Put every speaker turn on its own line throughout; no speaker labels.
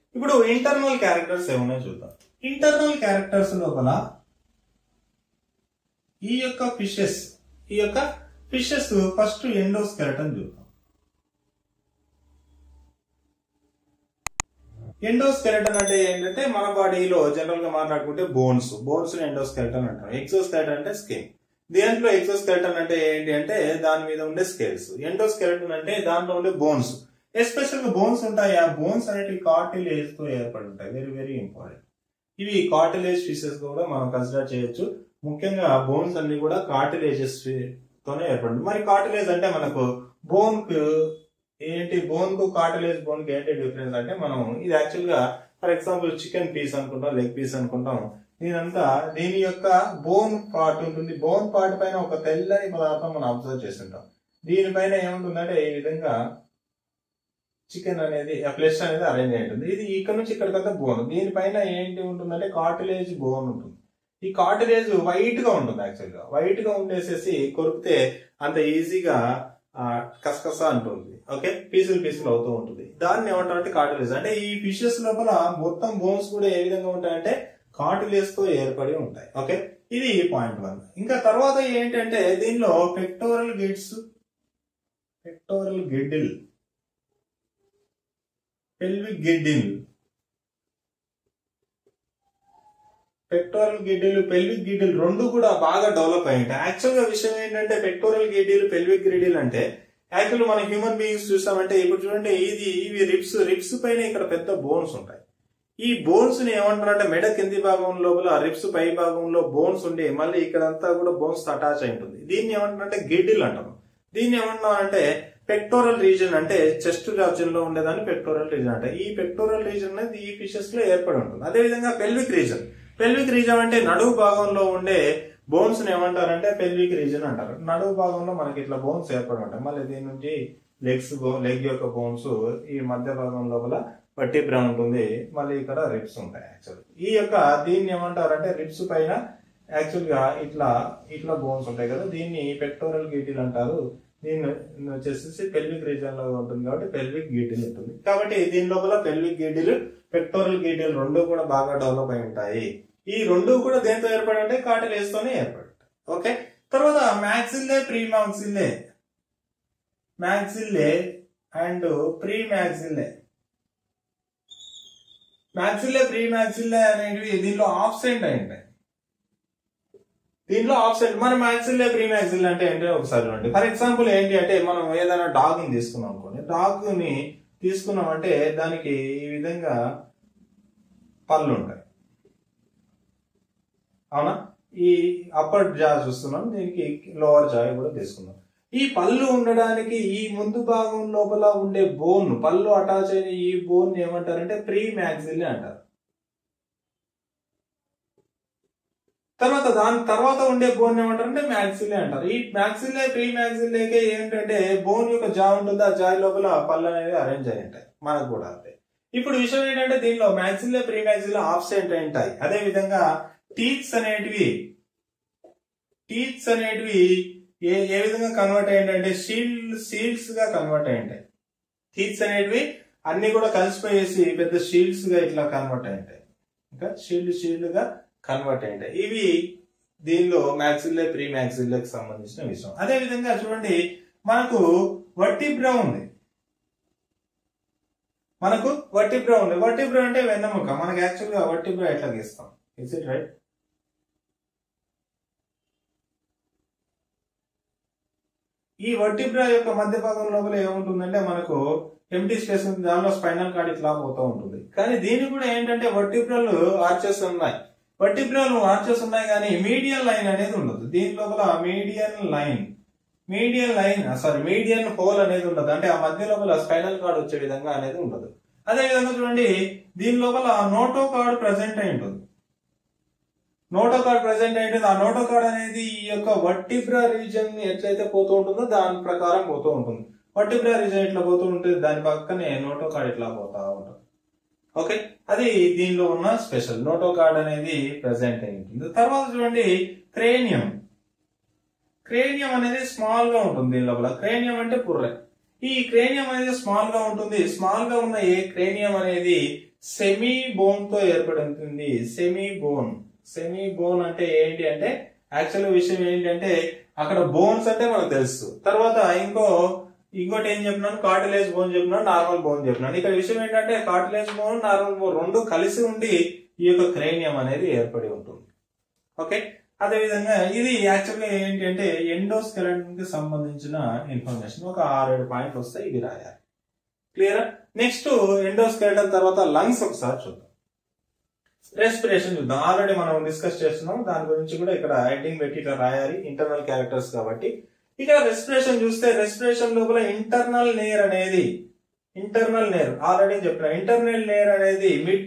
ఇప్పుడు internal characters ఏమన్నా చూద్దాం. ఇంటర్నల్ క్యారెక్టర్స్ లోపల ఈ యొక్క ఫిషెస్ ఫస్ట్ ఎండోస్కెలటన్ చూద్దాం. ఎండోస్కెలటన్ అంటే ఏంటంటే మన బాడీలో జనరల్ గా మాట్లాడుకుంటే బోన్స్ ఎండోస్కెలటన్ అంటారు. ఎక్సోస్కెలటన్ అంటే స్కిన్. దీంట్లో ఎక్సోస్కెలటన్ అంటే ఏంటి అంటే దాని మీద ఉండే స్కేల్స్. ఎండోస్కెలటన్ అంటే దాంట్లో ఉండే బోన్స్. ఎస్పెషల్ గా బోన్స్ ఉంటాయి. ఆ బోన్స్ అనేటివి కార్టిలేజ్ తో ఏర్పడి ఉంటాయి. Very very important. ఇవి కార్టిలేజ్ ఫిషెస్ కూడా మనం కన్సిడర్ చేయొచ్చు. ముఖ్యంగా బోన్స్ అన్ని కూడా కార్టిలేజెస్ తోనే ఏర్పడింది. మరి కార్టిలేజ్ అంటే మనకు బోన్ కు ఏంటి, బోన్ కు కార్టిలేజ్ బోన్ కి ఏంటి డిఫరెన్స్ అంటే మనం ఇది యాక్చువల్ గా ఫర్ ఎగ్జాంపుల్ చికెన్ పీస్ అనుకుంటాం, లెగ్ పీస్ అనుకుంటాం. దీని యొక్క బోన్ పార్ట్ ఉంటుంది. బోన్ పార్ట్ పైన ఒక తెల్లని పదార్థం మనం అబ్జర్వ్ చేస్తుంటాం. దీనిపైన ఏముంటుందంటే ఈ విధంగా చికెన్ అనేది ఫ్లెష్ అనేది అరేంజ్ అయి ఉంటుంది. ఇది ఇక్కడ నుంచి ఇక్కడికంతా బోన్. దీనిపైన ఏంటి ఉంటుందంటే కార్టిలేజ్ బోన్ ఉంటుంది. ఈ కార్టిలేజ్ వైట్ గా ఉంటుంది. యాక్చువల్ గా వైట్ గా ఉండేసేసి కొరికితే అంత ఈజీగా కసకస అంటుంది. ఓకే, పీసులు అవుతూ ఉంటుంది. దాన్ని ఏమంటారంటే కార్టిలేజ్. అంటే ఈ ఫిషెస్ లోపల మొత్తం బోన్స్ కూడా ఏ విధంగా ఉంటాయంటే కార్టిలేజ్ తో ఏర్పడి ఉంటాయి. ఓకే, ఇది పాయింట్ 1. ఇంకా తర్వాత ఏంటంటే దీనిలో pectoral girdle, pelvic girdle, pelvic girdle రెండు కూడా బాగా డెవలప్ అయి ఉంటాయి. యాక్చువల్ గా విషయం ఏంటంటే పెక్టోరల్ గిడ్డిల్, పెల్విక్ గిడ్డిల్ అంటే యాక్చువల్ మన హ్యూమన్ బీయింగ్స్ చూసామంటే ఇప్పుడు చూడండి ఇవి రిప్స్ పైన ఇక్కడ పెద్ద బోన్స్ ఉంటాయి. ఈ బోన్స్ ని ఏమంటారంటే మెడ కింది భాగం లోపల రిప్స్ పై భాగంలో బోన్స్ ఉండి మళ్ళీ ఇక్కడంతా కూడా బోన్స్ అటాచ్ అయి ఉంటుంది. దీన్ని ఏమంటారంటే గిడ్డిల్ అంటారు. దీన్ని ఏమంటున్నారంటే పెక్టోరల్ రీజన్ అంటే చెస్ట్ రీజన్ లో ఉండేదాన్ని పెక్టోరల్ రీజన్ అంటే ఈ పెక్టోరల్ రీజన్ అనేది ఈ ఫిషెస్ లో ఏర్పడి ఉంటుంది. అదేవిధంగా పెల్విక్ రీజన్ అంటే నడువు భాగంలో ఉండే బోన్స్ ని ఏమంటారంటే పెల్విక్ రీజన్ అంటారు. నడువు భాగంలో మనకి ఇట్లా బోన్స్ ఏర్పడి ఉంటాయి. మళ్ళీ దీని నుంచి లెగ్ యొక్క బోన్స్ ఈ మధ్య భాగం లోపల వర్టిబ్రా ఉంటుంది. మళ్ళీ ఇక్కడ రిప్స్ ఉంటాయి. యాక్చువల్ దీన్ని ఏమంటారంటే రిప్స్ పైన యాక్చువల్ గా ఇట్లా బోన్స్ ఉంటాయి కదా, దీన్ని పెక్టోరల్ గిడ్డిల్ అంటారు. దీన్ని వచ్చేసి పెల్విక్ రీజన్ లో ఉంటుంది కాబట్టి పెల్విక్ గిడ్డిల్ ఉంటుంది. కాబట్టి దీని లోపల పెల్విక్ గిడ్డిల్, పెక్టోరల్ గిడ్డిల్ రెండు కూడా బాగా డెవలప్ అయి ఉంటాయి. ఈ రెండు కూడా దేంతో ఏర్పడి ఉంటాయి? కార్టిలేజ్ తోనే ఏర్పడి ఉంటాయి. ఓకే, తర్వాత మ్యాక్సిల్లే, మ్యాక్సిల్లే అండ్ ప్రీమాక్సిల్లే అనేవి దీనిలో ఆబ్సెంట్ అయి ఉంటాయి. మన మ్యాక్సిల్లే, ప్రీమాక్సిల్లే అంటే ఏంటో ఒకసారి చూడండి. ఫర్ ఎగ్జాంపుల్ ఏంటి అంటే మనం ఏదైనా డాగ్ ని తీసుకున్నాం అనుకోండి. డాగ్ ని తీసుకున్నామంటే దానికి ఈ విధంగా పళ్ళు ఉంటాయి, అవునా? ఈ అప్పర్ జా చూస్తున్నాం, దీనికి లోవర్ జా కూడా తీసుకున్నాం. ఈ పళ్ళు ఉండడానికి ఈ ముందు భాగం లోపల ఉండే బోన్, పళ్ళు అటాచ్ అయిన ఈ బోన్ ఏమంటారంటే ప్రీ మ్యాక్సిల్లే అంటారు. దాని తర్వాత ఉండే బోన్ ఏమంటారంటే మ్యాక్సిల్లే అంటారు. ఈ మ్యాక్సిల్లే, ప్రీ మ్యాక్సిల్లేకే ఏంటంటే బోన్ యొక్క జా ఉంటుంది. ఆ జా లోపల పళ్ళు అనేది అరేంజ్ అయి ఉంటాయి. మనకు కూడా అంతే. ఇప్పుడు విషయం ఏంటంటే దీనిలో మ్యాక్సిల్లే, ప్రీ మ్యాక్సిల్లే ఆబ్సెంట్ అయి ఉంటాయి. అదే విధంగా టీత్స్ అనేటివి ఏ విధంగా కన్వర్ట్ అయ్యింటే షీల్డ్స్ గా కన్వర్ట్ అయి ఉంటాయి. టీత్స్ అనేటివి అన్ని కూడా కలిసిపోయేసి పెద్ద షీల్డ్స్ గా ఇట్లా కన్వర్ట్ అయి ఉంటాయి. ఇంకా షీల్డ్ గా కన్వర్ట్ అయి ఉంటాయి. ఇవి దీనిలో మ్యాక్సిల్లే, ప్రీ మ్యాక్సిల్లేకి సంబంధించిన విషయం. అదే విధంగా చూడండి మనకు వర్టిబ్రా ఉంది. వర్టిబ్రా అంటే వెన్నెముక. మనకి యాక్చువల్ గా వర్టిబ్రా ఎట్లా గీస్తాం? Is it right? ఈ వర్టిబ్రా యొక్క మధ్య భాగం లోపల ఏముంటుందంటే మనకు ఎంటీ స్పేస్ ఉంది. దానిలో స్పైనల్ కార్డ్ ఇట్లా పోతూ ఉంటుంది. కానీ దీనికి కూడా ఏంటంటే వర్టిబ్రాలు ఆర్చెస్ ఉన్నాయి. కానీ మీడియన్ లైన్ అనేది ఉండదు. దీని లోపల మీడియన్ హోల్ అనేది ఉండదు. అంటే ఆ మధ్య లోపల స్పైనల్ కార్డ్ వచ్చే విధంగా అనేది ఉండదు. అదే విధంగా చూడండి దీని లోపల నోటో కార్డ్ ప్రెసెంట్ అయి ఉంటుంది. ఆ నోటో కార్డ్ అనేది ఈ యొక్క వర్టిబ్రా రీజన్ ఎట్లయితే పోతూ ఉంటుందో దాని ప్రకారం పోతూ ఉంటుంది. వర్టిబ్రా రీజన్ ఇట్లా పోతూ ఉంటుంది, దాని పక్కనే నోటో కార్డ్ ఇట్లా పోతా ఉంటుంది. ఓకే, అది దీనిలో ఉన్న స్పెషల్. నోటో కార్డ్ అనేది ప్రెసెంట్ అయి ఉంటుంది. తర్వాత చూడండి క్రేనియం అనేది స్మాల్ గా ఉంటుంది. దీని లోపల క్రేనియం అంటే పుర్రె. ఈ క్రేనియం అనేది స్మాల్ గా ఉంటుంది. స్మాల్ గా ఉన్న ఏ క్రేనియం అనేది సెమీ బోన్ తో ఏర్పడి ఉంటుంది. సెమీ బోన్ అంటే ఏంటి అంటే యాక్చువల్ విషయం ఏంటంటే అక్కడ బోన్స్ అంటే మనకు తెలుసు. తర్వాత ఇంకోటి ఏం చెప్పినాను, కార్టిలేజ్ బోన్ చెప్పినాను, నార్మల్ బోన్ చెప్పినాను. ఇక్కడ విషయం ఏంటంటే కార్టిలేజ్ బోన్, నార్మల్ బోన్ రెండు కలిసి ఉండి ఈ యొక్క క్రేనియం అనేది ఏర్పడి ఉంటుంది. ఓకే, అదేవిధంగా ఇది యాక్చువల్గా ఏంటి అంటే ఎండోస్కెలటన్ కి సంబంధించిన ఇన్ఫర్మేషన్ ఒక 6-7 పాయింట్లు వస్తాయి, ఇవి రాయాలి. క్లియర్? నెక్స్ట్ ఎండోస్కెలటన్ తర్వాత లంగ్స్ ఒకసారి చూద్దాం. రెస్పిరేషన్ చూద్దాం. ఆల్రెడీ మనం డిస్కస్ చేస్తున్నాం, దాని గురించి కూడా ఇక్కడ హెడ్డింగ్ పెట్టి ఇట్లా రాయాలి, ఇంటర్నల్ క్యారెక్టర్స్ కాబట్టి. ఇక్కడ రెస్పిరేషన్ చూస్తే రెస్పిరేషన్ లోపల ఇంటర్నల్ లేయర్ ఆల్రెడీ చెప్పిన ఇంటర్నల్ లేయర్ అనేది మిడ్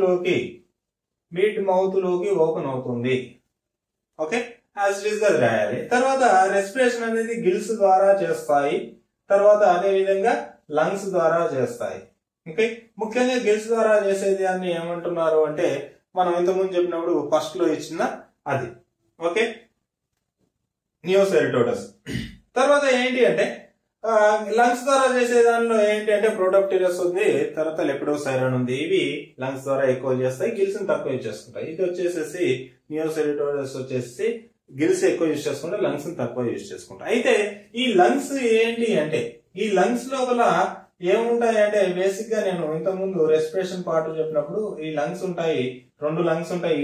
మౌత్ లోకి ఓపెన్ అవుతుంది. ఓకే, యాజ్ ఇట్ ఈస్ గా రాయాలి. తర్వాత రెస్పిరేషన్ అనేది గిల్స్ ద్వారా చేస్తాయి, తర్వాత అదే విధంగా లంగ్స్ ద్వారా చేస్తాయి. ఓకే, ముఖ్యంగా గిల్స్ ద్వారా చేసేది అని ఏమంటున్నారు అంటే మనం ఇంతకుముందు చెప్పినప్పుడు ఫస్ట్ లో ఇచ్చిన అది. Okay, Neoceratodus. తర్వాత ఏంటి అంటే లంగ్స్ ద్వారా చేసే దానిలో ఏంటి అంటే ప్రోటోప్టెరస్ ఉంది, తర్వాత లెపిడోసైరన్ ఉంది. ఇవి లంగ్స్ ద్వారా ఎక్కువ చేస్తాయి, గిల్స్ తక్కువ యూజ్ చేసుకుంటాయి. ఇది వచ్చేసేసి నియోసెరిటోటస్ వచ్చేసి గిల్స్ ఎక్కువ యూజ్ చేసుకుంటే లంగ్స్ తక్కువ యూజ్ చేసుకుంటాయి. అయితే ఈ లంగ్స్ ఏంటి అంటే ఈ లంగ్స్ లోపల ఏముంటాయి అంటే బేసిక్ గా నేను ఇంతకుముందు రెస్పిరేషన్ పార్ట్ చెప్పినప్పుడు ఈ లంగ్స్ ఉంటాయి, 2 లంగ్స్ ఉంటాయి.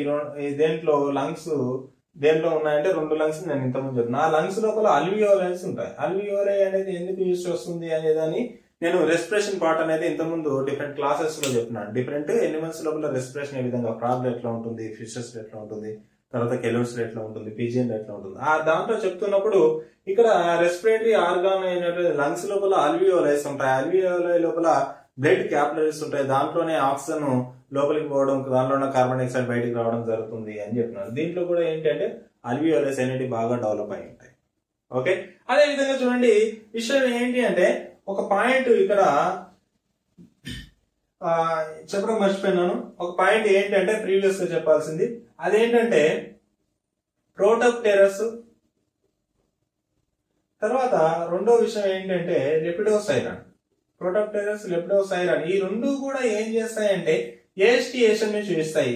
దేంట్లో ఉన్నాయంటే 2 లంగ్స్ నేను ఇంతకుముందు చెప్పిన. ఆ లంగ్స్ లోపల అల్వియోలైస్ ఉంటాయి. అల్వియోలై అనేది ఎందుకు యూజ్ చేస్తుంది అనేదాన్ని నేను రెస్పిరేషన్ పార్ట్ అనేది ఇంతకుముందు డిఫరెంట్ క్లాసెస్ లో చెప్పినాను. డిఫరెంట్ ఎనిమల్స్ లోపల రెస్పిరేషన్ ఏ విధంగా, ఫ్రాగ్ ఎట్లా ఉంటుంది, ఫిషెస్ ఎట్లా ఉంటుంది, తర్వాత కెలోట్స్ ఎట్లా ఉంటుంది, పిజియన్ ఎట్లా ఉంటుంది, ఆ దాంట్లో చెప్తున్నప్పుడు ఇక్కడ రెస్పిరేటరీ ఆర్గాన్ అయినటువంటి లంగ్స్ లోపల అల్వియోలైస్ ఉంటాయి. అల్వియోలై లోపల బ్లడ్ క్యాపిలరీస్ ఉంటాయి, దాంట్లోనే ఆక్సిజన్ లోపలికి పోవడం, దాంట్లో ఉన్న కార్బన్ డైఆక్సైడ్ బయటికి రావడం జరుగుతుంది అని చెప్పినారు. దీంట్లో కూడా ఏంటంటే అల్వియోలైస్ అనేవి బాగా డెవలప్ అయి ఉంటాయి. ఓకే, అదే విధంగా చూడండి విషయం ఏంటి అంటే ఒక పాయింట్ ఇక్కడ చెప్పడం మర్చిపోయినాను. ఒక పాయింట్ ఏంటంటే ప్రీవియస్ గా చెప్పాల్సింది అదేంటంటే ప్రోటోప్టెరస్, తర్వాత రెండో విషయం ఏంటంటే లెపిడోసైరన్. ప్రోటోప్టెరస్, లెపిడోసైరన్ ఈ రెండు కూడా ఏం చేస్తాయంటే ఏస్టివేషన్ ని చూపిస్తాయి.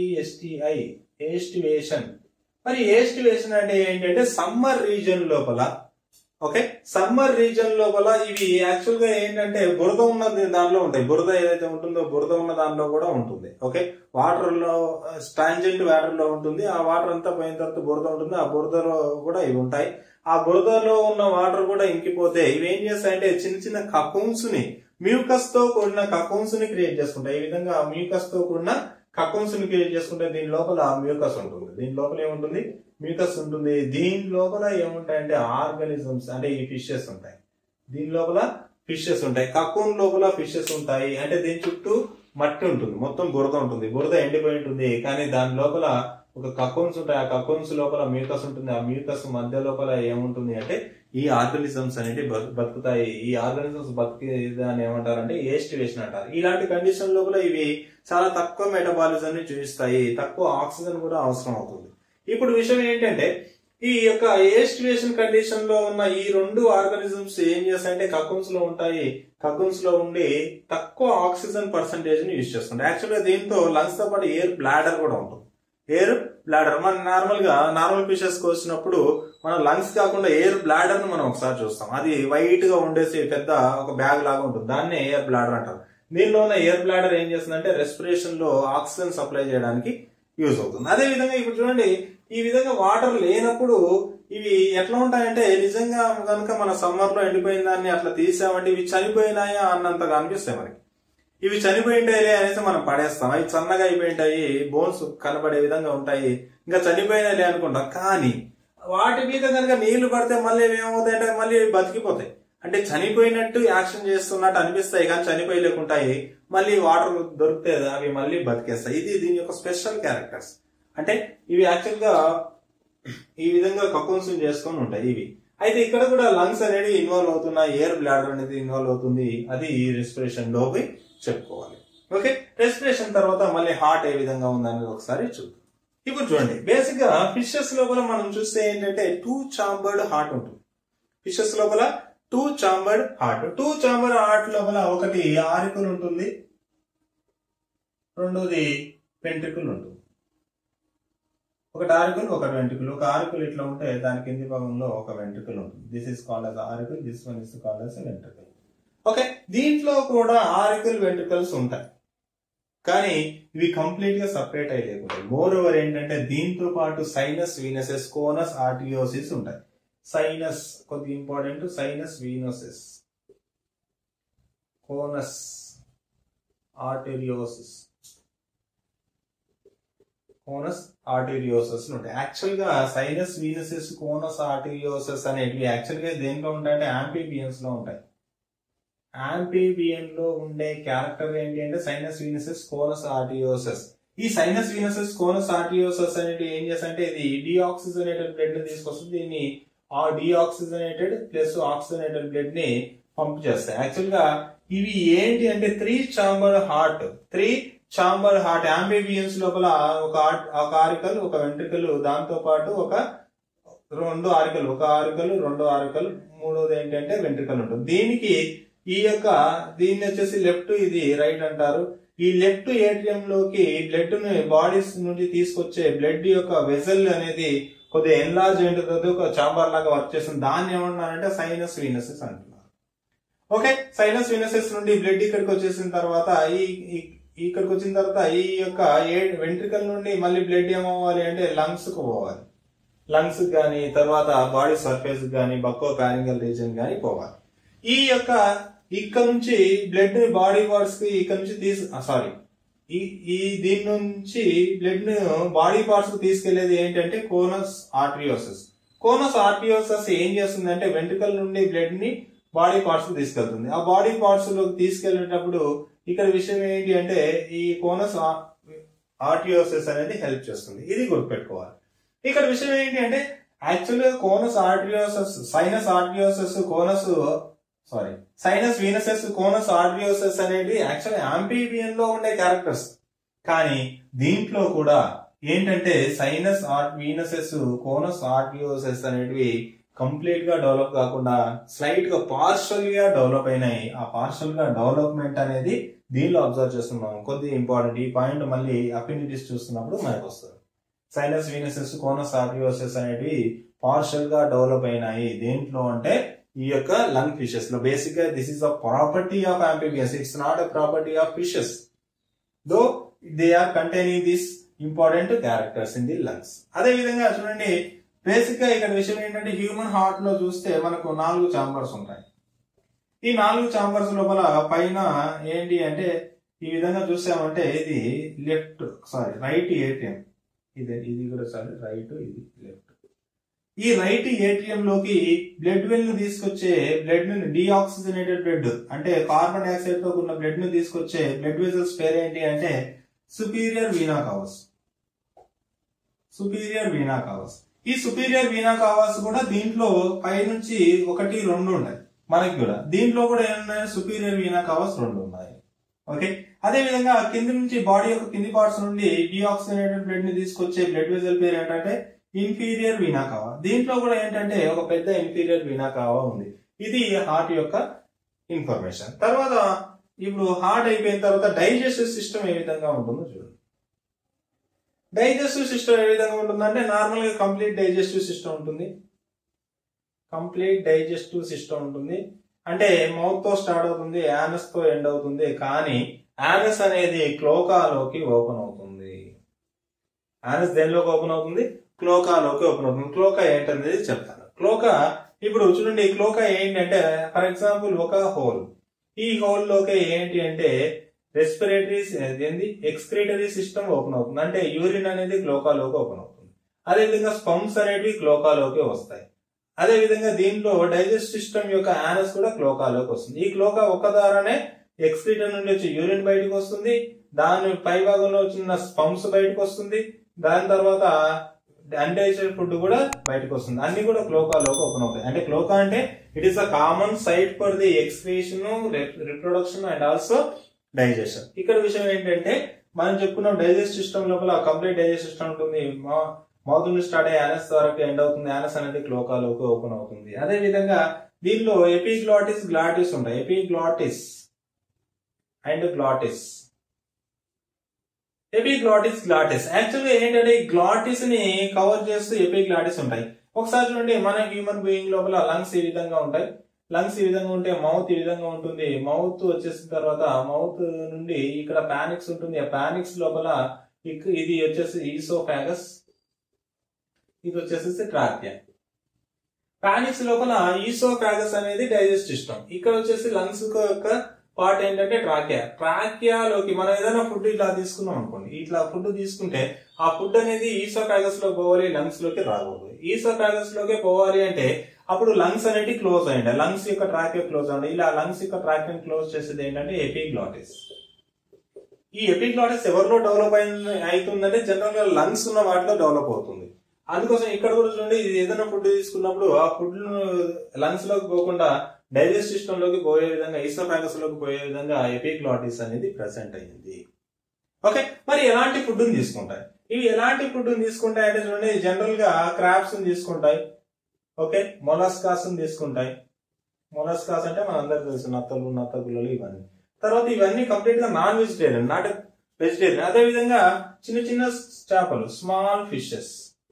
ఏస్టివేషన్. మరి ఏస్టివేషన్ అంటే ఏంటంటే సమ్మర్ రీజియన్ లోపల, ఓకే, సమ్మర్ రీజియన్ లోపల ఇవి యాక్చువల్ గా ఏంటంటే బురద ఉన్న దానిలో ఉంటాయి. బురద ఏదైతే ఉంటుందో బురద ఉన్న దానిలో కూడా ఉంటుంది. ఓకే, వాటర్ లో స్టాంజెంట్ వాటర్ లో ఉంటుంది. ఆ వాటర్ అంతా పోయిన తర్వాత బురద ఉంటుంది, ఆ బురదలో కూడా ఇవి ఉంటాయి. ఆ బురదలో ఉన్న వాటర్ కూడా ఇంకిపోతే ఇవి ఏం చేస్తాయంటే చిన్న చిన్న కకూన్స్ ని, మ్యూకస్ తో కూడిన కకూన్స్ ని క్రియేట్ చేసుకుంటాయి. ఈ విధంగా మ్యూకస్ తో కూడిన కకూన్స్ ని క్రియేట్ చేసుకుంటే దీని లోపల మ్యూకస్ ఉంటుంది. దీని లోపల ఏముంటుంది, మ్యూకస్ ఉంటుంది. దీని లోపల ఏముంటాయంటే ఆర్గానిజమ్స్ అంటే ఈ ఫిషెస్ ఉంటాయి. దీని లోపల ఫిషెస్ ఉంటాయి, కకూన్ లోపల ఫిషెస్ ఉంటాయి. అంటే దీని చుట్టూ మట్టి ఉంటుంది, మొత్తం బురద ఉంటుంది, బురద ఎండిపోయి ఉంటుంది. కానీ దాని లోపల ఒక కకూన్స్ ఉంటాయి, ఆ కకూన్స్ లోపల మ్యూకస్ ఉంటుంది. ఆ మ్యూకస్ మధ్య లోపల ఏముంటుంది అంటే ఈ ఆర్గానిజమ్స్ అనేవి బతుకుతాయి. ఈ ఆర్గానిజమ్స్ బతికేదాన్ని ఏమంటారంటే ఏస్టివేషన్ అంటారు. ఇలాంటి కండిషన్ లోపల ఇవి చాలా తక్కువ మెటబాలిజం ని చూపిస్తాయి, తక్కువ ఆక్సిజన్ కూడా అవసరం అవుతుంది. ఇప్పుడు విషయం ఏంటంటే ఈ యొక్క ఏస్టివేషన్ కండిషన్ లో ఉన్న ఈ 2 ఆర్గానిజమ్స్ ఏం చేస్తాయంటే కకూన్స్ లో ఉంటాయి. కకూన్స్ లో ఉండి తక్కువ ఆక్సిజన్ పర్సంటేజ్ ని యూజ్ చేస్తుంటాయి. యాక్చువల్ గా దీంతో లంగ్స్ తో పాటు ఎయిర్ బ్లాడర్ కూడా ఉంటుంది. ఎయిర్ బ్లాడర్ మనం నార్మల్ ఫిషెస్ కి వచ్చినప్పుడు మనం లంగ్స్ కాకుండా ఎయిర్ బ్లాడర్ ను మనం ఒకసారి చూస్తాం. అది వైట్ గా ఉండేసి పెద్ద ఒక బ్యాగ్ లాగా ఉంటుంది, దాన్నే ఎయిర్ బ్లాడర్ అంటారు. దీనిలో ఉన్న ఎయిర్ బ్లాడర్ ఏం చేస్తుందంటే రెస్పిరేషన్ లో ఆక్సిజన్ సప్లై చేయడానికి యూజ్ అవుతుంది. అదే విధంగా ఇప్పుడు చూడండి ఈ విధంగా వాటర్ లేనప్పుడు ఇవి ఎట్లా ఉంటాయంటే నిజంగా కనుక మన సమ్మర్ లో ఎండిపోయిన దాన్ని అట్లా తీసామంటే ఇవి చనిపోయినాయా అన్నంతగా అనిపిస్తాయి మనకి. ఇవి చనిపోయింటాయి అనేసి మనం పడేస్తాం. అవి సన్నగా అయిపోయింటాయి, బోన్స్ కనబడే విధంగా ఉంటాయి, ఇంకా చనిపోయినాయి అనుకుంటాం. కానీ వాటి మీద కనుక నీళ్లు పడితే మళ్ళీ ఏమవుతాయంటే మళ్ళీ బతికిపోతాయి. అంటే చనిపోయినట్టు యాక్షన్ చేస్తున్నట్టు అనిపిస్తాయి కానీ చనిపోయలేకుంటాయి. మళ్ళీ వాటర్ దొరికితే అవి మళ్ళీ బతికేస్తాయి. ఇది దీని యొక్క స్పెషల్ క్యారెక్టర్స్. అంటే ఇవి యాక్చువల్ గా ఈ విధంగా కకూన్స్ చేసుకొని ఉంటాయి ఇవి. అయితే ఇక్కడ కూడా లంగ్స్ అనేది ఇన్వాల్వ్ అవుతున్నాయి, ఎయిర్ బ్లాడర్ అనేది ఇన్వాల్వ్ అవుతుంది. అది రెస్పిరేషన్ లోకి చెప్పుకోవాలి. ఓకే, రెస్పిరేషన్ తర్వాత మళ్ళీ హార్ట్ ఏ విధంగా ఉందనేది ఒకసారి చూద్దాం. ఇప్పుడు చూడండి బేసిక్ గా ఫిషెస్ లోపల మనం చూస్తే ఏంటంటే 2 చాంబర్డ్ హార్ట్ ఉంటుంది. ఫిషెస్ లోపల 2 చాంబర్డ్ హార్ట్. 2 చాంబర్డ్ హార్ట్ లోపల ఒకటి ఆరికల్ ఉంటుంది, రెండోది వెంట్రికల్ ఉంటుంది. ఒకటి ఆరికల్ ఒకటి వెంట్రికల్. ఒక ఆరికల్ ఇట్లా ఉంటే దాని కింది భాగంలో ఒక వెంట్రికల్ ఉంటుంది. This is called as auricle, this one is called as ventricle. Okay, దీంట్లో కూడా ఆరికల్ వెంట్రికల్స్ ఉంటాయి, కానీ ఇవి కంప్లీట్ గా సపరేట్ అయ్యలేకుంటాయి. మోర్ ఓవర్ ఏంటంటే దీంతో పాటు సైనస్, వీనసెస్, కోనస్, ఆర్టియోసిస్ ఉంటాయి. సైనస్ కొద్దిగా important, sinus, venosus, conus, arteriosus, conus arteriosus ఉంటాయి. యాక్చువల్ గా సైనస్, వీనసెస్, కోనస్, ఆర్టెరియోసస్ అనేటివి యాక్చువల్ గా దేంట్లో ఉంటాయంటే యాంఫీబియన్స్ లో ఉంటాయి. యాంఫీబియన్ లో ఉండే క్యారెక్టర్ ఏంటి అంటే సైనస్, వీనసెస్, కోనస్, ఆర్టెరియోసస్. ఈ సైనస్, వీనసెస్, కోనస్, ఆర్టెరియోసస్ అనేవి ఏం చేస్తాయంటే ఇది డీఆక్సిజనేటెడ్ బ్లడ్ ని తీసుకొస్తుంది. దీన్ని ఆ డీఆక్సిజనేటెడ్ ప్లస్ ఆక్సిజనేటెడ్ బ్లడ్ ని పంప్ చేస్తాయి. యాక్చువల్ గా ఇవి ఏంటి అంటే 3 ఛాంబర్ హార్ట్ యాంఫీబియన్స్ లోపల ఒక ఆరికల్, ఒక వెంట్రికల్, దాంతో పాటు ఒక 2 ఆరికల్, ఒక ఆరికల్, 2 ఆరికల్, మూడోది ఏంటంటే వెంట్రికల్ ఉంటుంది. దీన్ని వచ్చేసి లెఫ్ట్, ఇది రైట్ అంటారు. ఈ లెఫ్ట్ ఏట్రియం లోకి బ్లడ్ ని బాడీస్ నుండి తీసుకొచ్చే బ్లడ్ యొక్క వెజల్ అనేది కొద్దిగా ఎన్లార్జ్ ఏంటి, ఒక చాంబర్ లాగా వర్క్ చేస్తుంది. దాన్ని ఏమన్నారంటే సైనస్, వీనసెస్ అంటున్నారు. ఓకే, సైనస్, వీనసెస్ నుండి బ్లడ్ ఇక్కడికి వచ్చేసిన తర్వాత ఈ యొక్క వెంట్రికల్ నుండి మళ్ళీ బ్లడ్ ఏమవ్వాలి అంటే లంగ్స్ కు పోవాలి. లంగ్స్ గానీ తర్వాత బాడీ సర్ఫేస్ గానీ బక్కో ప్యారింగల్ రీజన్ గానీ పోవాలి. ఇక్కడ నుంచి బ్లడ్ ని బాడీ పార్ట్స్ కి ఇక్కడ నుంచి దీని నుంచి బ్లడ్ ని బాడీ పార్ట్స్ కు తీసుకెళ్లేది ఏంటంటే కోనస్ ఆర్టెరియోసస్. కోనస్ ఆర్టెరియోసస్ ఏం చేస్తుందంటే వెంట్రికల్ నుండి బ్లడ్ ని బాడీ పార్ట్స్ కు తీసుకెళ్తుంది. ఆ బాడీ పార్ట్స్ లోకి తీసుకెళ్లేటప్పుడు ఇక్కడ విషయం ఏంటి అంటే ఈ కోనస్ ఆర్టెరియోసస్ అనేది హెల్ప్ చేస్తుంది. ఇది గుర్తుపెట్టుకోవాలి. ఇక్కడ విషయం ఏంటి అంటే యాక్చువల్ గా కోనస్ ఆర్టెరియోసస్, సైనస్, వీనసెస్, కోనస్ ఆర్టెరియోసస్ అనేది యాక్చువల్ యాంఫీబియన్ లో ఉండే క్యారెక్టర్స్. కానీ దీంట్లో కూడా ఏంటంటే సైనస్, వీనసెస్, కోనస్ ఆర్టెరియోసస్ అనేటివి కంప్లీట్ గా డెవలప్ కాకుండా స్లైట్ గా పార్షల్ గా డెవలప్ అయినాయి. ఆ పార్షల్ గా డెవలప్మెంట్ అనేది దీనిలో అబ్జర్వ్ చేస్తున్నాం. కొద్దిగా ఇంపార్టెంట్ ఈ పాయింట్, మళ్ళీ అఫినిటీస్ చూస్తున్నప్పుడు మనకు వస్తుంది. సైనస్, వీనసెస్, కోనస్ ఆర్టెరియోసస్ అనేటివి పార్షల్ గా డెవలప్ అయినాయి. దేంట్లో అంటే ఈ యొక్క లంగ్ ఫిషెస్ లో. బేసిక్ గా this is a property of amphibians, it's not a property of fishes, though they are containing this important characters in the lungs. అదే విధంగా చూడండి, బేసిక్ గా ఇక్కడ విషయం ఏంటంటే హ్యూమన్ హార్ట్ లో చూస్తే మనకు 4 ఛాంబర్స్ ఉంటాయి. ఈ 4 ఛాంబర్స్ లోపల పైన ఏంటి అంటే ఈ విధంగా చూసామంటే ఇది రైట్ ఏట్రియం, ఇది కూడా రైట్, ఇది లెఫ్ట్. ఈ రైట్ ఏట్రియం లోకి బ్లడ్ వెల్ ను తీసుకొచ్చే బ్లడ్ ని డీఆక్సిజనేటెడ్ బ్లడ్ అంటే కార్బన్ డైఆక్సైడ్ తో ఉన్న బ్లడ్ ను తీసుకొచ్చే బ్లడ్ వెజల్స్ పేరు ఏంటి అంటే సుపీరియర్ వీనా కావాస్. ఈ సుపీరియర్ వీనా కావాస్ కూడా దీంట్లో పై నుంచి 1, 2 ఉన్నాయి. మనకి కూడా దీంట్లో కూడా ఏమున్నాయి, సుపీరియర్ వీనా కావాస్ 2 ఉన్నాయి. ఓకే, అదే విధంగా కింది నుంచి బాడీ యొక్క కింది పార్ట్స్ నుండి డీఆక్సిజనేటెడ్ బ్లడ్ ని తీసుకొచ్చే బ్లడ్ వెజల్ పేరు ఏంటంటే ఇన్ఫీరియర్ వీనా కావా. దీంట్లో కూడా ఏంటంటే ఒక పెద్ద ఇన్ఫీరియర్ వీనా కావా ఉంది. ఇది హార్ట్ యొక్క ఇన్ఫర్మేషన్. తర్వాత ఇప్పుడు హార్ట్ అయిపోయిన తర్వాత డైజెస్టివ్ సిస్టమ్ ఏ విధంగా ఉంటుందో చూడండి. డైజెస్టివ్ సిస్టమ్ ఏ విధంగా ఉంటుందంటే నార్మల్ గా కంప్లీట్ డైజెస్టివ్ సిస్టమ్ ఉంటుంది. అంటే మౌత్ తో స్టార్ట్ అవుతుంది, యానస్ తో ఎండ్ అవుతుంది. కానీ యానస్ అనేది క్లోకాలోకి ఓపెన్ అవుతుంది. యానస్ దేనిలోకి ఓపెన్ అవుతుంది, క్లోకాలోకి ఓపెన్ అవుతుంది. క్లోకా ఏంటనేది చెప్తాను. క్లోకా ఇప్పుడు చూడండి, క్లోకా ఏంటంటే ఫర్ ఎగ్జాంపుల్ ఒక హోల్. ఈ హోల్ లోకి ఏంటి అంటే ఎక్స్క్రీటరీ సిస్టమ్ ఓపెన్ అవుతుంది. అంటే యూరిన్ అనేది క్లోకాలోకి ఓపెన్ అవుతుంది. అదే విధంగా స్పమ్స్ అనేవి క్లోకాలోకి వస్తాయి. అదే విధంగా దీంట్లో డైజెస్ట్ సిస్టమ్ యొక్క యానస్ కూడా క్లోకాలోకి వస్తుంది. ఈ క్లోకా ఒక ద్వారానే ఎక్స్క్రీటర్ నుండి వచ్చి యూరిన్ బయటకు వస్తుంది, దాని పై భాగంలో వచ్చిన స్పమ్స్ బయటకు వస్తుంది, దాని తర్వాత అన్డైజెస్టెడ్ ఫుడ్ కూడా బయటకు వస్తుంది. అన్ని కూడా క్లోకాలోకి ఓపెన్ అవుతాయి. అంటే క్లోకా అంటే it is a common site for the excretion, reproduction and also digestion. ఇక్కడ విషయం ఏంటంటే మనం చెప్పుకున్నాం డైజెస్ట్ సిస్టమ్ లోపల కంప్లీట్ డైజెస్ట్ సిస్టమ్ ఉంటుంది. మౌత్ నుండి స్టార్ట్ అయ్యి యానస్ ద్వారా ఎండ్ అవుతుంది. యానస్ అనేది క్లోకాలోకి ఓపెన్ అవుతుంది. అదే విధంగా దీనిలో ఎపిగ్లాటిస్, గ్లాటిస్ ఉంటాయి. Epiglottis and glottis. Epiglottis, glottis. యాక్చువల్గా ఏంటంటే ఈ గ్లాటిస్ ని కవర్ చేస్తూ ఎపిగ్లాటిస్ ఉంటాయి. ఒకసారి చూడండి, మన హ్యూమన్ బీయింగ్ లోపల లంగ్స్ ఈ విధంగా ఉంటాయి. లంగ్స్ ఈ విధంగా ఉంటే మౌత్ ఈ విధంగా ఉంటుంది. మౌత్ వచ్చేసిన తర్వాత మౌత్ నుండి ఇక్కడ పానిక్స్ ఉంటుంది. ఆ పానిక్స్ లోపల ఇది వచ్చేసి ఈసోఫాగస్, ఇది వచ్చేసి ట్రాకియా. పానిక్స్ లోపల ఈసోఫాగస్ అనేది డైజెస్ట్ సిస్టమ్. ఇక్కడ వచ్చేసి లంగ్స్ యొక్క పార్ట్ ఏంటంటే ట్రాకియా. ట్రాకియాలోకి మనం ఏదైనా ఫుడ్ ఇట్లా తీసుకున్నాం అనుకోండి, ఇట్లా ఫుడ్ తీసుకుంటే ఆ ఫుడ్ అనేది ఈసోఫాగస్ లో పోవాలి, లంగ్స్ లోకి రాకూడదు. ఈసోఫాగస్ లోకి పోవాలి అంటే అప్పుడు లంగ్స్ అనేవి క్లోజ్ అయ్యండి, లంగ్స్ యొక్క ట్రాకియా క్లోజ్ అవ్వండి. ఇలా లంగ్స్ యొక్క ట్రాకియా క్లోజ్ చేసేది ఏంటంటే ఎపిగ్లాటిస్. ఈ ఎపిగ్లాటిస్ ఎవరిలో డెవలప్ అవుతుందంటే జనరల్ గా లంగ్స్ ఉన్న వాటిలో డెవలప్ అవుతుంది. అందుకోసం ఇక్కడ కూడా చూడండి, ఏదైనా ఫుడ్ తీసుకున్నప్పుడు ఆ ఫుడ్ లంగ్స్ లోకి పోకుండా డైజెస్ట్ సిస్టమ్ లోకి పోయే విధంగా, ఈసోఫాగస్ లోకి పోయే విధంగా ఎపిగ్లాటిస్ అనేది ప్రెసెంట్ అయ్యింది. ఓకే, మరి ఎలాంటి ఫుడ్ తీసుకుంటాయి? ఇవి ఎలాంటి ఫుడ్ తీసుకుంటాయి అంటే చూడండి, జనరల్ గా క్రాబ్స్ తీసుకుంటాయి. ఓకే, మొలస్కాస్ తీసుకుంటాయి. మొలస్కాస్ అంటే మన అందరికి తెలుసు, నత్తలు, నత్తగుల్లలు ఇవన్నీ. తర్వాత ఇవన్నీ కంప్లీట్ గా నాన్ వెజిటేరియన్, నాట్ వెజిటేరియన్. అదే విధంగా చిన్న చిన్న చేపలు, స్మాల్ ఫిషెస్,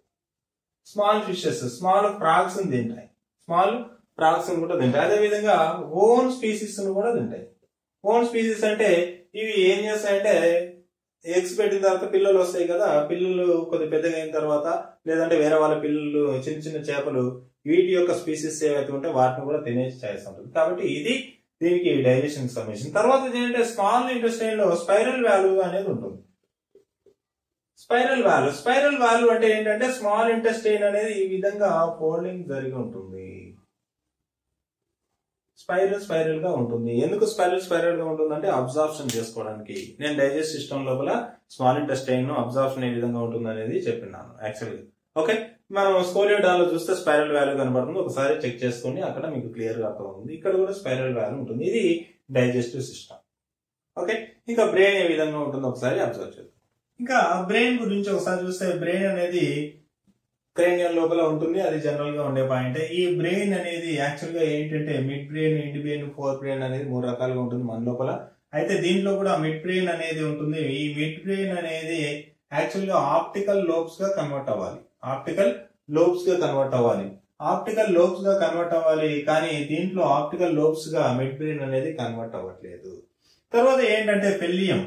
స్మాల్ ఫ్రాగ్స్ తింటాయి. స్మాల్ ఫ్రాగ్స్ కూడా తింటాయి. అదే విధంగా ఓన్ స్పీసీస్ కూడా తింటాయి. ఓన్ స్పీసీస్ అంటే ఇవి ఏం చేస్తాయంటే ఎగ్స్ పెట్టిన తర్వాత పిల్లలు వస్తాయి కదా, పిల్లలు కొద్ది పెద్దగా అయిన తర్వాత లేదంటే వేరే వాళ్ళ పిల్లలు, చిన్న చిన్న చేపలు, వీటి యొక్క స్పీసీస్ ఏవైతే ఉంటే వాటిని కూడా తినేసి చేస్తుంటుంది. కాబట్టి ఇది దీనికి డైజెషన్ సంబంధించిన. తర్వాత ఏంటంటే స్మాల్ ఇంటెస్టైన్ లో స్పైరల్ వాల్వ్ అనేది ఉంటుంది. స్పైరల్ వాల్వ్ అంటే ఏంటంటే స్మాల్ ఇంటెస్టైన్ అనేది ఈ విధంగా ఫోల్డింగ్ జరిగి ఉంటుంది. స్పైరల్ గా ఉంటుంది. ఎందుకు స్పైరల్ గా ఉంటుంది అంటే అబ్జార్ప్షన్ చేసుకోవడానికి. నేను డైజెస్ట్ సిస్టమ్ లోపల స్మాల్ ఇంటెస్టైన్ అబ్జార్ప్షన్ ఏ విధంగా ఉంటుంది అనేది చెప్పినాను యాక్చువల్గా. ఓకే, మనం స్కోలియోడాన్ లో చూస్తే స్పైరల్ వాల్వ్ కనబడుతుంది. ఒకసారి చెక్ చేసుకోండి, అక్కడ మీకు క్లియర్ గా అర్థమవుతుంది. ఇక్కడ కూడా స్పైరల్ వాల్వ్ ఉంటుంది. ఇది డైజెస్టివ్ సిస్టమ్. ఓకే, ఇంకా బ్రెయిన్ ఏ విధంగా ఉంటుందో ఒకసారి అబ్జర్వ్ చేద్దాం. ఇంకా బ్రెయిన్ గురించి ఒకసారి చూస్తే, బ్రెయిన్ అనేది క్రేనియల్ లోపల ఉంటుంది. అది జనరల్ గా ఉండే పాయింట్. ఈ బ్రెయిన్ అనేది యాక్చువల్ గా ఏంటంటే mid brain, end brain, fore brain అనేది 3 రకాలుగా ఉంటుంది మన లోపల. అయితే దీంట్లో కూడా మిడ్ బ్రెయిన్ అనేది ఉంటుంది. ఈ మిడ్ బ్రెయిన్ అనేది యాక్చువల్ గా ఆప్టికల్ లోబ్స్ గా కన్వర్ట్ అవ్వాలి. ఆప్టికల్ లోబ్స్ గా కన్వర్ట్ అవ్వాలి. కానీ దీంట్లో ఆప్టికల్ లోబ్స్ గా మిడ్ బ్రెయిన్ అనేది కన్వర్ట్ అవ్వట్లేదు. తర్వాత ఏంటంటే పెల్లియం.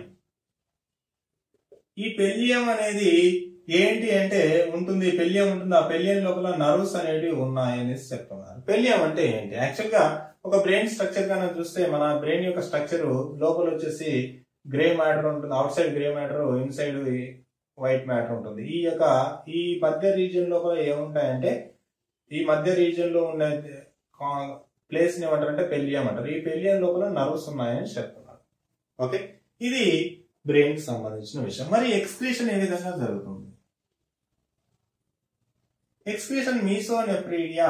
ఈ పెల్లియం అనేది ఏంటి అంటే ఉంటుంది, పెల్లియం ఉంటుంది. ఆ పెల్లియం లోపల నర్వ్స్ అనేవి ఉన్నాయనేసి చెప్తున్నారు. పెల్లియం అంటే ఏంటి? యాక్చువల్ గా ఒక బ్రెయిన్ స్ట్రక్చర్ కన్నా చూస్తే మన బ్రెయిన్ యొక్క స్ట్రక్చర్ లోపల వచ్చేసి గ్రే మ్యాటర్ ఉంటుంది. Outside grey matter, inside white matter ఉంటుంది. ఈ మధ్య రీజియన్ లోపల ఏముంటాయంటే, ఈ మధ్య రీజియన్ లో ఉండే ప్లేస్ ని ఏమంటారంటే పెల్లియం అంటారు. ఈ పెల్లియం లోపల నర్వ్స్ ఉన్నాయని చెప్తున్నారు. ఓకే, ఇది బ్రెయిన్ కి సంబంధించిన విషయం. మరి ఎక్స్క్రీషన్ ఏ విధంగా జరుగుతుంది? ఎక్స్క్రీషన్ మీసోనెఫ్రీడియా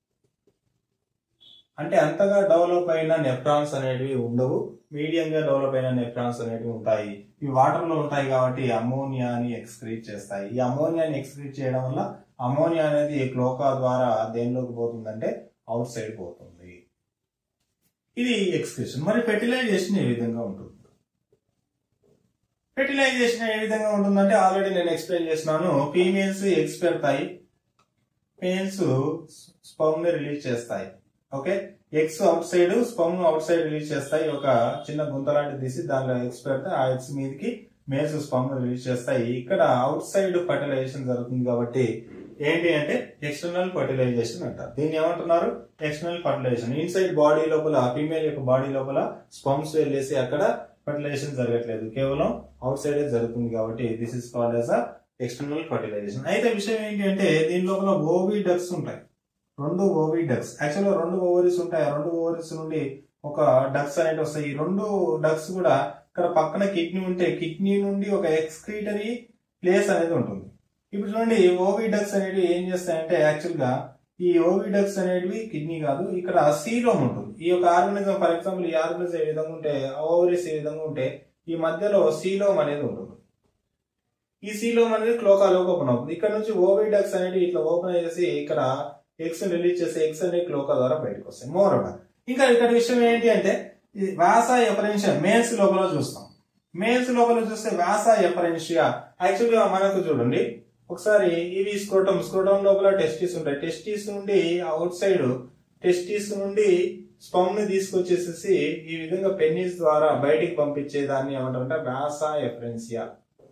అంటే అంతగా డెవలప్ అయిన నెఫ్రాన్స్ అనేవి ఉండవు. మీడియం గా డెవలప్ అయిన నెఫ్రాన్స్ అనేవి ఉంటాయి. ఇవి వాటర్ లో ఉంటాయి కాబట్టి అమోనియాని ఎక్స్క్రీట్ చేస్తాయి. ఈ అమోనియాని ఎక్స్క్రీట్ చేయడం వల్ల అమోనియా అనేది క్లోకా ద్వారా దేనిలోకి పోతుందంటే అవుట్ సైడ్ పోతుంది. ఇది ఎక్స్క్రీషన్. మరి ఫెర్టిలైజేషన్ ఏ విధంగా ఉంటుంది? ఫెర్టిలైజేషన్ ఏ విధంగా ఉంటుందంటే ఆల్రెడీ నేను ఎక్స్ప్లెయిన్ చేసినాను. ఫీమేల్స్ ఎగ్స్ పెడతాయి, మేల్స్ స్పర్మ్ ని రిలీజ్ చేస్తాయి. Okay, eggs outside, sperm outside release చేస్తాయి. ఒక చిన్న గుంత లాంటిది తీసి దానిలో ఎగ్స్ పెడితే ఆ ఎగ్స్ మీదకి మేల్స్ స్పర్మ్ ని రిలీజ్ చేస్తాయి. ఇక్కడ అవుట్ సైడ్ ఫర్టిలైజేషన్ జరుగుతుంది కాబట్టి ఏంటి అంటే ఎక్స్టర్నల్ ఫర్టిలైజేషన్ అంటారు. దీన్ని ఏమంటున్నారు? External fertilisation. ఇన్సైడ్ బాడీ లోపల, ఫీమేల్ యొక్క బాడీ లోపల స్పర్మ్స్ వెళ్ళేసి అక్కడ ఫర్టిలైజేషన్ జరగట్లేదు, కేవలం అవుట్ సైడ్ జరుగుతుంది కాబట్టి this is called as external fertilisation. అయితే విషయం ఏంటి అంటే దీని లోపల ఓవిడక్ట్స్ ఉంటాయి. 2 ఓవిడక్ట్స్. యాక్చువల్గా 2 ఓవరీస్ ఉంటాయి. ఆ 2 ఓవరీస్ నుండి ఒక డక్స్ అనేవి వస్తాయి. ఈ 2 డక్స్ కూడా ఇక్కడ పక్కన కిడ్నీ ఉంటే కిడ్నీ నుండి ఒక ఎక్స్క్రీటరీ ప్లేస్ అనేది ఉంటుంది. ఇప్పుడు చూడండి, ఓవిడక్ట్స్ అనేవి ఏం చేస్తాయంటే యాక్చువల్ గా ఈ ఓవిడక్ట్స్ అనేవి కిడ్నీ కాదు, ఇక్కడ సీలోమ్ ఉంటుంది. ఈ యొక్క ఆర్గనిజం, ఫర్ ఎగ్జాంపుల్ ఈ ఆర్గనిజం ఏ విధంగా ఉంటే, ఓవరీస్ ఏ విధంగా ఉంటే ఈ మధ్యలో సీలోమ్ అనేది ఉంటుంది. ఈ సీలోమ్ అనేది క్లోకాలోకి ఓపెన్ అవుతుంది. ఇక్కడ నుంచి ఓవిడక్ట్స్ అనేవి ఇట్లా ఓపెన్ చేసి ఇక్కడ ఎగ్స్ రిలీజ్ చేసి ఎగ్స్ అనేవి క్లోకా ద్వారా బయటకు వస్తాయి. మోర్ ఓవర్ ఇంకా ఇక్కడ విషయం ఏంటి అంటే వాసా ఎఫరెన్షియల్ మేల్స్ లోపల చూస్తాం. మేల్స్ లోపల చూస్తే వ్యాసా ఎపరెన్షియా. యాక్చువల్గా మనకు చూడండి ఒకసారి ఇవి స్క్రోటమ్ లోపల టెస్టిస్ ఉంటాయి. టెస్టిస్ నుండి అవుట్ సైడ్ టెస్టిస్ నుండి స్పర్మ్ ని తీసుకొచ్చేసేసి ఈ విధంగా పెన్నిస్ ద్వారా బయటికి పంపించే దాన్ని ఏమంటారంటే వ్యాసా ఎపరెన్షియా.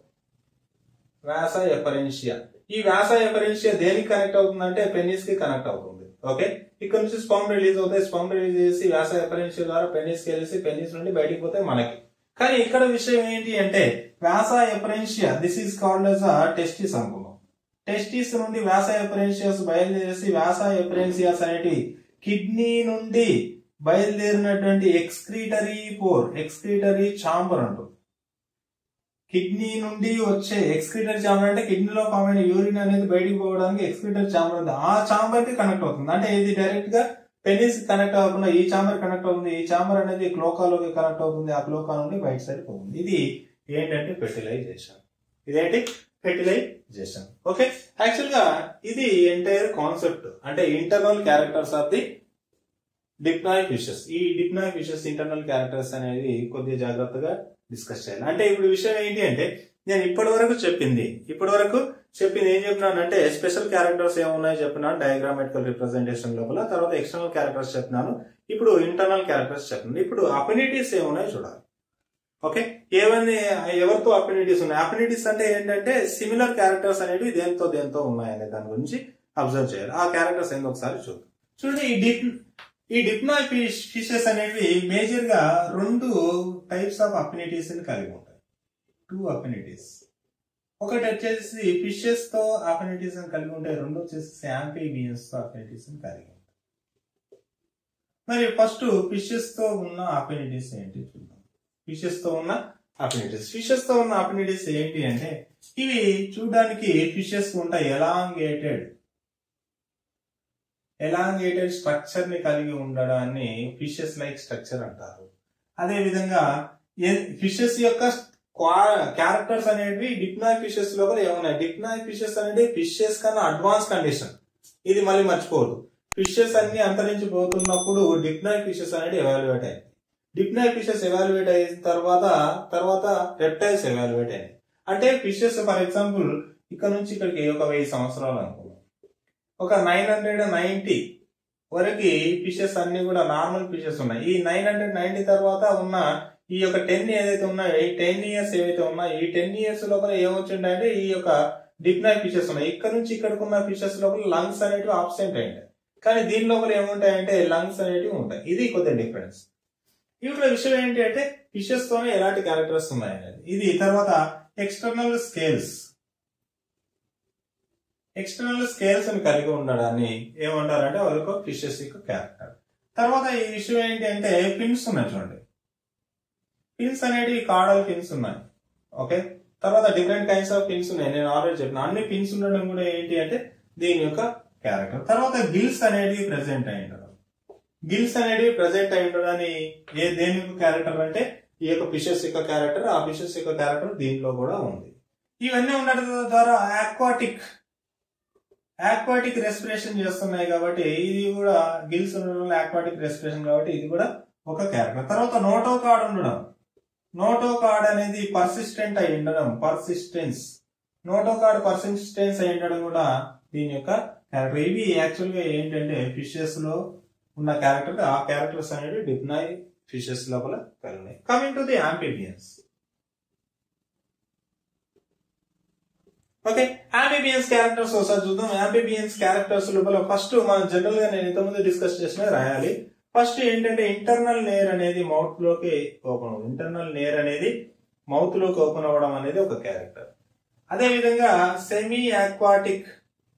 వ్యాసా ఎపరెన్షియా. ఈ వ్యాసా ఎపరెన్షియా దేనికి కనెక్ట్ అవుతుందంటే పెన్నిస్ కి కనెక్ట్ అవుతుంది. ఓకే, ఇక్కడ నుంచి స్పర్మ్ రిలీజ్ అవుతాయి. స్పర్మ్ రిలీజ్ చేసి వ్యాసా ఎపరెన్షియా ద్వారా పెన్నిస్ కి వెళ్ళేసి పెన్నిస్ నుండి బయటికి పోతాయి మనకి. కానీ ఇక్కడ విషయం ఏంటి అంటే vasa efferentia this is called as a testis అనుకున్నాం. టెస్టిస్ నుండి వ్యాసా ఎపరెన్షియాస్ బయలుదేరేసి వ్యాసా ఎపరెన్షియాస్ అనేటి కిడ్నీ నుండి బయలుదేరినటువంటి ఎక్స్క్రీటరీ ఛాంబర్ అంటుంది. కిడ్నీ నుండి వచ్చే ఎక్స్క్రీటరీ ఛాంబర్ అంటే కిడ్నీలో ఫామ్ అయిన యూరిన్ అనేది బయటికి పోవడానికి ఎక్స్క్రీటరీ ఛాంబర్ ఉంది. ఆ ఛాంబర్ కి కనెక్ట్ అవుతుంది. అంటే ఇది డైరెక్ట్ గా పెనిస్ కనెక్ట్ అవ్వకుండా ఈ ఛాంబర్ కనెక్ట్ అవుతుంది. ఈ ఛాంబర్ అనేది క్లోకాలోకి కనెక్ట్ అవుతుంది. ఆ క్లోకా నుండి బయట సైడ్ పోతుంది. ఇది ఏంటంటే ఫెర్టిలైజేషన్. ఇదేంటి ఫెర్టిలైజేషన్. ఓకే, యాక్చువల్ గా ఇది ఎంటైర్ కాన్సెప్ట్ అంటే internal characters of the dipnoi fishes. ఈ డిప్నాయ్ ఫిషెస్ ఇంటర్నల్ క్యారెక్టర్స్ అనేది కొద్దిగా జాగ్రత్తగా డిస్కస్ చేయాలి. అంటే ఇప్పుడు విషయం ఏంటి అంటే నేను ఇప్పటి వరకు చెప్పింది ఏం చెప్పినానంటే స్పెషల్ క్యారెక్టర్స్ ఏమున్నాయో చెప్పినాను డయాగ్రామెటికల్ రిప్రజెంటేషన్ లోపల. తర్వాత ఎక్స్టర్నల్ క్యారెక్టర్స్ చెప్పినాను. ఇప్పుడు ఇంటర్నల్ క్యారెక్టర్స్ చెప్పినాను. ఇప్పుడు అఫినిటీస్ ఏమున్నాయో చూడాలి. ఓకే, ఎవరితో అఫినిటీస్ ఉన్నాయి? అఫినిటీస్ అంటే ఏంటంటే సిమిలర్ క్యారెక్టర్స్ అనేవి దేంతో ఉన్నాయనే దాని గురించి అబ్జర్వ్ చేయాలి. ఆ క్యారెక్టర్స్ ఏందో ఒకసారి చూద్దాం. చూడండి, ఈ డిప్నాయ్ ఫిషెస్ అనేవి మేజర్ గా 2 టైప్స్ ఆఫ్ అఫినిటీస్ కలిగి ఉంటాయి. 2 అఫినిటీస్. ఒకటి వచ్చేసి ఫిషెస్ తో అఫినిటీస్ కలిగి ఉంటాయి. రెండు వచ్చేసి యాంఫీబియన్స్ తో అఫినిటీస్ కలిగి ఉంటాయి. మరి ఫస్ట్ ఫిషెస్ తో ఉన్న అఫినిటీస్ ఏంటి చూద్దాం. ఫిషెస్ తో ఉన్న అఫినిటీస్ ఏంటి అంటే ఇవి చూడడానికి ఫిషెస్ ఉంటాయి ఎలాంగేటెడ్ స్ట్రక్చర్ ని కలిగి ఉండడాన్ని ఫిషెస్ లైక్ స్ట్రక్చర్ అంటారు. అదే విధంగా ఫిషెస్ యొక్క క్యారెక్టర్స్ అనేవి డిప్నాయ్ ఫిషెస్ లోపల ఏమున్నాయి? డిప్నాయ్ ఫిషెస్ అనేది ఫిషెస్ కన్నా అడ్వాన్స్ కండిషన్. ఇది మళ్ళీ మర్చిపోవద్దు. ఫిషెస్ అన్ని అంతరించిపోతున్నప్పుడు డిప్నాయ్ ఫిషెస్ అనేది ఎవాల్యుయేట్ అయింది. డిప్నాయ్ ఫిషెస్ ఎవాల్యుయేట్ అయిన తర్వాత రెప్టైల్స్ ఎవాల్యుయేట్ అయ్యాయి. అంటే ఫిషెస్ ఫర్ ఎగ్జాంపుల్ ఇక్కడ నుంచి ఇక్కడికి ఒక 1000 సంవత్సరాలు అనుకున్నాం. ఒక 990 వరకు ఫిషెస్ అన్ని కూడా నార్మల్ ఫిషెస్ ఉన్నాయి. ఈ 990 తర్వాత ఉన్న ఈ యొక్క 10 ఏదైతే ఉన్నాయో ఈ 10 ఇయర్స్ ఏవైతే ఉన్నాయో ఈ 10 ఇయర్స్ లోపల ఏమొచ్చిందంటే ఈ యొక్క డిప్నాయ్ ఫిషెస్ ఉన్నాయి. ఇక్కడ నుంచి ఇక్కడికి ఉన్న ఫిషెస్ లోపల లంగ్స్ అనేటివి ఆబ్సెంట్ అయ్యాయి. కానీ దీని లోపల ఏముంటాయంటే లంగ్స్ అనేటివి ఉంటాయి. ఇది కొద్దిగా డిఫరెన్స్. ఇక్కడ విషయం ఏంటి అంటే ఫిషెస్ తోనే ఎలాంటి క్యారెక్టర్స్ ఉన్నాయనేది. ఇది తర్వాత ఎక్స్టర్నల్ స్కేల్స్ అని కలిగి ఉండడాన్ని ఏమంటారంటే వాళ్ళకు ఫిషెస్ యొక్క క్యారెక్టర్. తర్వాత ఈ విషయం ఏంటి అంటే ఫిన్స్ ఉన్నాయి. చూడండి, ఫిన్స్ అనేటివి కాడల్ ఫిన్స్ ఉన్నాయి. ఓకే, తర్వాత డిఫరెంట్ కైండ్స్ ఆఫ్ ఫిన్స్ ఉన్నాయి. నేను ఆల్రెడీ చెప్పిన అన్ని ఫిన్స్ ఉండడం కూడా ఏంటి అంటే దీని యొక్క క్యారెక్టర్. తర్వాత గిల్స్ అనేటివి ప్రెసెంట్ అయి ఉండడం. దేని యొక్క క్యారెక్టర్ అంటే ఈ యొక్క ఫిషెస్ యొక్క క్యారెక్టర్. ఆ ఫిషెస్ యొక్క క్యారెక్టర్ దీనిలో కూడా ఉంది. ఇవన్నీ ఉండడం ద్వారా ఆక్వాటిక్ రెస్పిరేషన్ చేస్తున్నాయి కాబట్టి ఇది కూడా గిల్స్ ఉండడం ఆక్వాటిక్ రెస్పిరేషన్ కాబట్టి ఇది కూడా ఒక క్యారెక్టర్. తర్వాత నోటోకార్డ్ ఉండడం. నోటోకార్డ్ అనేది పర్సిస్టెంట్ అయి ఉండడం. నోటోకార్డ్ పర్సిస్టెన్స్ అయి ఉండడం కూడా దీని యొక్క క్యారెక్టర్. ఇవి యాక్చువల్ గా ఏంటంటే ఫిషెస్ లో ఉన్న క్యారెక్టర్. ఆ క్యారెక్టర్స్ అనేవి డిప్నాయ్ ఫిషెస్ లోపల కలిగినాయి. Coming to the amphibians. Okay, amphibians characters ఒకసారి చూద్దాం. యాంఫీబియన్స్ క్యారెక్టర్స్ లోపల ఫస్ట్ మనం జనరల్ గా నేను ఇంతకుముందు డిస్కస్ చేసిన రాయాలి. ఫస్ట్ ఏంటంటే ఇంటర్నల్ నేర్ అనేది మౌత్ లోకి ఓపెన్ అవ్వడం అనేది ఒక క్యారెక్టర్. అదే విధంగా సెమీ ఆక్వాటిక్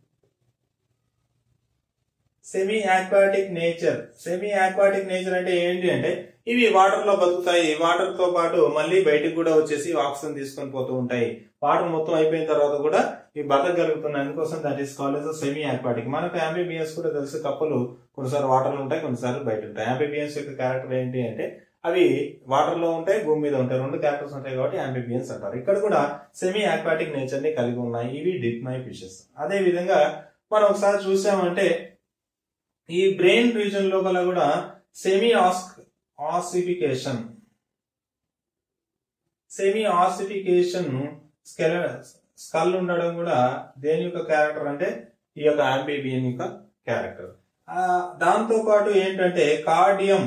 నేచర్ అంటే ఏంటి అంటే ఇవి వాటర్ లో బతుకుతాయి. వాటర్ తో పాటు మళ్ళీ బయటకు కూడా వచ్చేసి ఆక్సిజన్ తీసుకొని పోతూ ఉంటాయి. వాటర్ మొత్తం అయిపోయిన తర్వాత కూడా ఇవి బతకగలుగుతున్నాయి. అందుకోసం that is called as semi aquatic. మనకు యాంఫీబియన్స్ కూడా తెలుసు, కప్పలు కొన్నిసార్లు వాటర్ లో ఉంటాయి, కొన్నిసార్లు బయట ఉంటాయి. యాంఫీబియన్స్ యొక్క క్యారెక్టర్ ఏంటి అంటే అవి వాటర్ లో ఉంటాయి, భూమి మీద ఉంటాయి. 2 క్యారెక్టర్స్ ఉంటాయి కాబట్టి యాంఫీబియన్స్ అంటారు. ఇక్కడ కూడా సెమీ ఆక్వాటిక్ నేచర్ ని కలిగి ఉన్నాయి. ఇవి డిప్నాయ్ ఫిషెస్. అదే విధంగా మనం ఒకసారి చూసామంటే ఈ బ్రెయిన్ రీజన్ లోపల కూడా semi ossification semi ossification skull ఉండడం కూడా దేని యొక్క క్యారెక్టర్ అంటే ఈ యొక్క ఆంఫిబియన్ యొక్క క్యారెక్టర్. దాంతో పాటు ఏంటంటే కార్డియం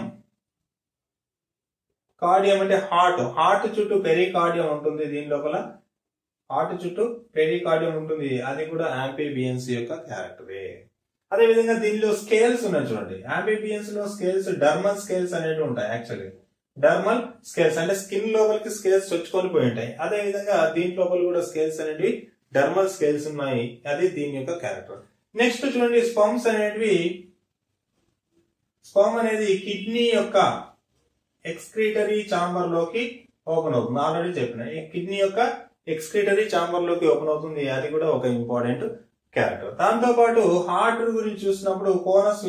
అంటే హార్ట్ చుట్టూ పెరికార్డియం ఉంటుంది. దీని లోపల హార్ట్ చుట్టూ పెరికార్డియం ఉంటుంది. అది కూడా ఆంఫిబియన్స్ యొక్క క్యారెక్టరే. అదే విధంగా దీనిలో స్కేల్స్ ఉన్నాయి చూడండి. ఆంఫిబియన్స్ లో స్కేల్స్ డర్మల్ స్కేల్స్ అనేవి ఉంటాయి. యాక్చువల్లీ డర్మల్ స్కేల్స్ అంటే స్కిన్ లోపలికి స్కేల్స్ చొచ్చుకొని పోయి ఉంటాయి. అదే విధంగా దీని లోపల కూడా స్కేల్స్ అనేవి డర్మల్ స్కేల్స్ ఉన్నాయి. అది దీని యొక్క క్యారెక్టర్. నెక్స్ట్ చూడండి, స్పర్మ్స్ అనేటివి, స్పర్మ్ అనేది కిడ్నీ యొక్క ఎక్స్క్రీటరీ చాంబర్ లోకి ఓపెన్ అవుతుంది. ఆల్రెడీ చెప్పిన కిడ్నీ యొక్క ఎక్స్క్రీటరీ చాంబర్ లోకి ఓపెన్ అవుతుంది. అది కూడా ఒక ఇంపార్టెంట్ క్యారెక్టర్. దాంతో పాటు హార్ట్ గురించి చూసినప్పుడు కోనస్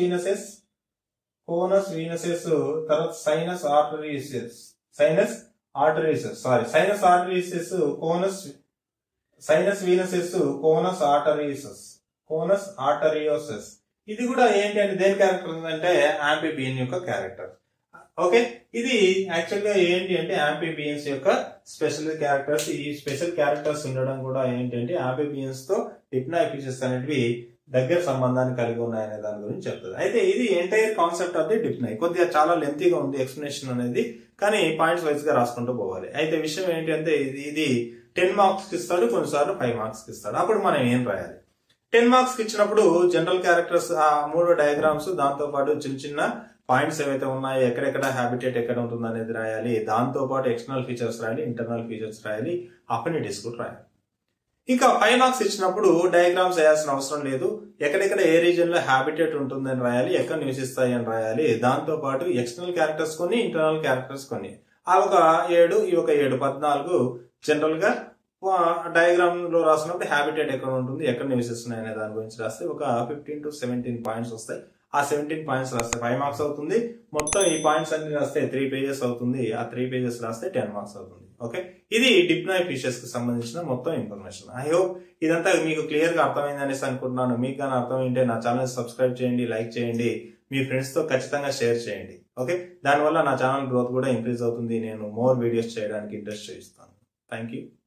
వీనసెస్, తర్వాత sinus arteriosus, sinus venosus, conus arteriosus. ఇది కూడా ఏంటి అంటే దేని క్యారెక్టర్ అంటే ఆంఫిబియన్ యొక్క క్యారెక్టర్. ఓకే, ఇది యాక్చువల్ గా ఏంటి అంటే ఆంఫిబియన్స్ యొక్క స్పెషల్ క్యారెక్టర్స్. ఈ స్పెషల్ క్యారెక్టర్స్ ఉండడం కూడా ఏంటంటే ఆంఫిబియన్స్ తో డిప్నాయ్ ఫిషెస్ అనేవి దగ్గర సంబంధాన్ని కలిగి ఉన్నాయనే దాని గురించి చెప్తుంది. అయితే ఇది entire concept of the dipnoi. కొద్దిగా చాలా లెంతీగా ఉంది ఎక్స్ప్లెనేషన్ అనేది, కానీ పాయింట్స్ వైజ్ గా రాసుకుంటూ పోవాలి. అయితే విషయం ఏంటి అంటే ఇది 10 మార్క్స్ కి ఇస్తాడు, కొన్నిసార్లు 5 మార్క్స్ కి ఇస్తాడు. అప్పుడు మనం ఏం రాయాలి? 10 మార్క్స్ కి ఇచ్చినప్పుడు జనరల్ క్యారెక్టర్స్ ఆ 3 డయాగ్రామ్స్, దాంతో పాటు చిన్న చిన్న పాయింట్స్ ఏవైతే ఉన్నాయో ఎక్కడెక్కడ హ్యాబిటేట్ ఎక్కడ ఉంటుంది అనేది రాయాలి. దాంతో పాటు ఎక్స్టర్నల్ ఫీచర్స్ రాయాలి, ఇంటర్నల్ ఫీచర్స్ రాయాలి, అఫినిటీస్ కూడా రాయాలి. ఇంకా 5 మార్క్స్ ఇచ్చినప్పుడు డయాగ్రామ్స్ వేయాల్సిన అవసరం లేదు. ఎక్కడెక్కడ ఏ రీజన్ లో హ్యాబిటేట్ ఉంటుందని రాయాలి, ఎక్కడ నివసిస్తాయి అని రాయాలి. దాంతో పాటు ఎక్స్టర్నల్ క్యారెక్టర్స్ కొన్ని, ఇంటర్నల్ క్యారెక్టర్స్ కొన్ని. ఆ ఒక 7, ఈ ఒక 7, 14 జనరల్ గా డయాగ్రామ్ లో రాసినప్పుడు హ్యాబిటేట్ ఎక్కడ ఉంటుంది, ఎక్కడ నివసిస్తున్నాయి అనే దాని గురించి రాస్తే ఒక 15 to 17 పాయింట్స్ వస్తాయి. ఆ 17 పాయింట్స్ రాస్తే 5 మార్క్స్ అవుతుంది. మొత్తం ఈ పాయింట్స్ అన్ని రాస్తే 3 పేజెస్ అవుతుంది. ఆ 3 పేజెస్ రాస్తే 10 మార్క్స్ అవుతుంది. ఓకే, ఇది డిప్నాయ్ ఫిషెస్ కి సంబంధించిన మొత్తం ఇన్ఫర్మేషన్. ఐ హోప్ ఇదంతా మీకు క్లియర్ గా అర్థమైంది అనేసి అనుకుంటున్నాను. మీకు కానీ అర్థమైంటే నా ఛానల్ సబ్స్క్రైబ్ చేయండి, లైక్ చేయండి, మీ ఫ్రెండ్స్ తో ఖచ్చితంగా షేర్ చేయండి. ఓకే, దానివల్ల నా ఛానల్ గ్రోత్ కూడా ఇంక్రీజ్ అవుతుంది. నేను మోర్ వీడియోస్ చేయడానికి ఇంట్రెస్ట్ చూపిస్తాను. Thank you.